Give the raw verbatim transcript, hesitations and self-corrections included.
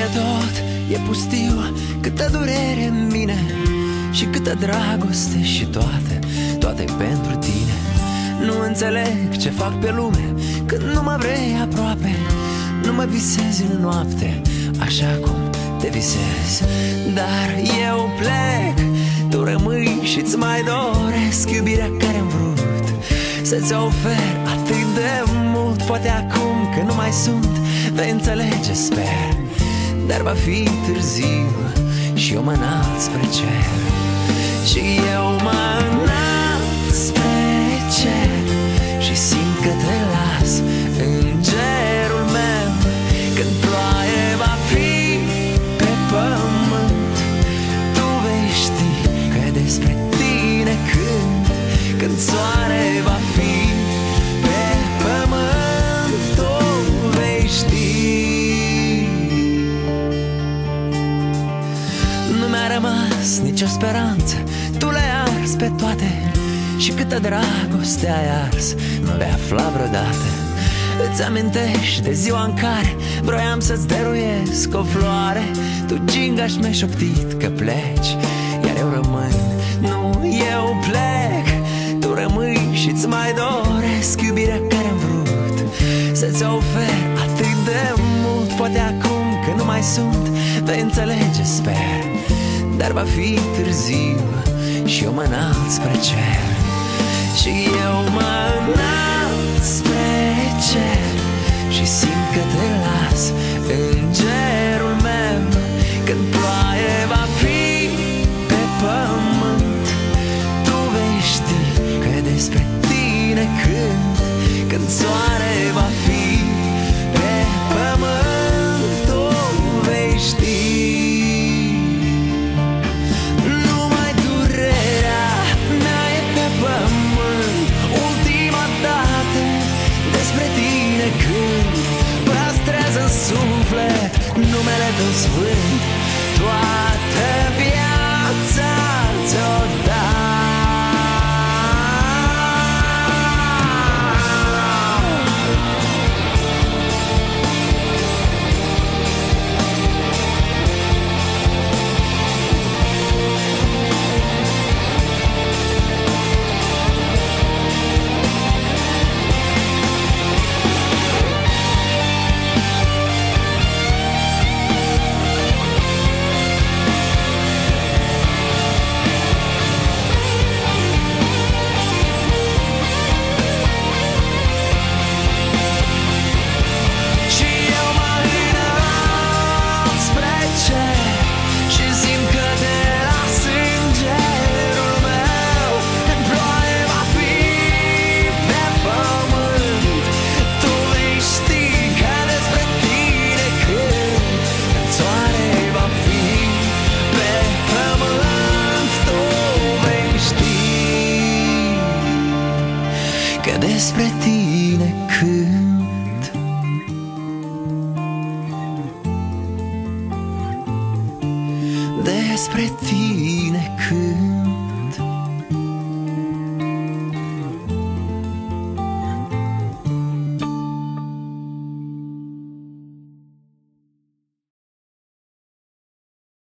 tot e pustiu, câtă durere în mine și câtă dragoste și toate, toate pentru tine. Nu înțeleg ce fac pe lume când nu mă vrei aproape. Nu mă visezi în noapte așa cum te visezi. Dar eu plec, tu rămâi și-ți mai doresc iubirea care-am vrut să-ți ofer atât de mult. Poate acum că nu mai sunt, vei înțelege, sper. Dar va fi târziu și eu mă înalt spre cer. Și eu mă înalt spre cer și simt că te las în cerul meu. Când ploaie va fi pe pământ, tu vei ști că despre tine cânt. Când soare va fi pe pământ, tu vei ști. Nu mi-a rămas nicio speranță, tu le-ai ars pe toate. Și câtă dragoste ai ars, nu vei afla vreodată. Îți amintești de ziua în care vroiam să-ți dăruiesc o floare. Tu, gingaș, mi-ai șoptit că pleci, iar eu rămân. Nu, eu plec, tu rămâi și-ți mai doresc iubirea care-am vrut să-ți ofer atât de mult. Poate acum că nu mai sunt, vei înțelege, sper. Dar va fi târziu și eu mă înalt spre cer. Și eu mă înalt spre cer și simt că te las în cerul meu. Când ploaie va fi pe pământ, tu vei ști că despre tine cânt. Când soare va fi pe pământ, tu vei ști. Numai durerea mea e pe pământ, ultima dată despre tine cânt. Păstrează în suflet numele tău sfânt, toată viața ți-o dau. Că despre tine cânt. Despre tine cânt.